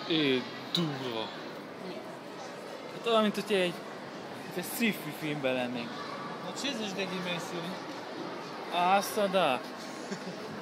Durva. Hát olyan, mint hogy egy sci-fi filmben lennénk. No ce zici de dimensiuni? Asta da.